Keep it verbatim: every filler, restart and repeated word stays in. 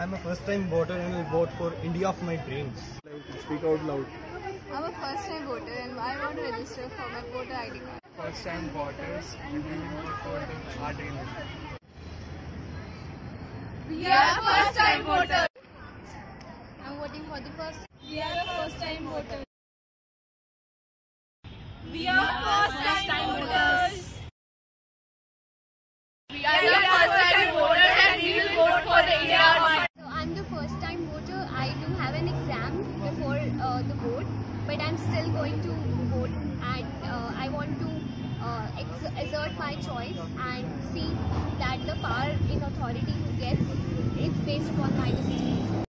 I'm a first-time voter and will vote for India of my dreams. Speak out loud. I'm a first-time voter and I want to register for my voter I D card. First-time voters and we will vote for the, our dream. We are first-time voters. I'm voting for the first. We are the first-time voters. We are first-time voters. We are the first-time voters and we will vote for the India. So I'm the first-time voter. I do have an exam before uh, the vote, but I'm still going to vote, and uh, I want to uh, ex exert my choice and see that the power in authority who gets is based upon my decision.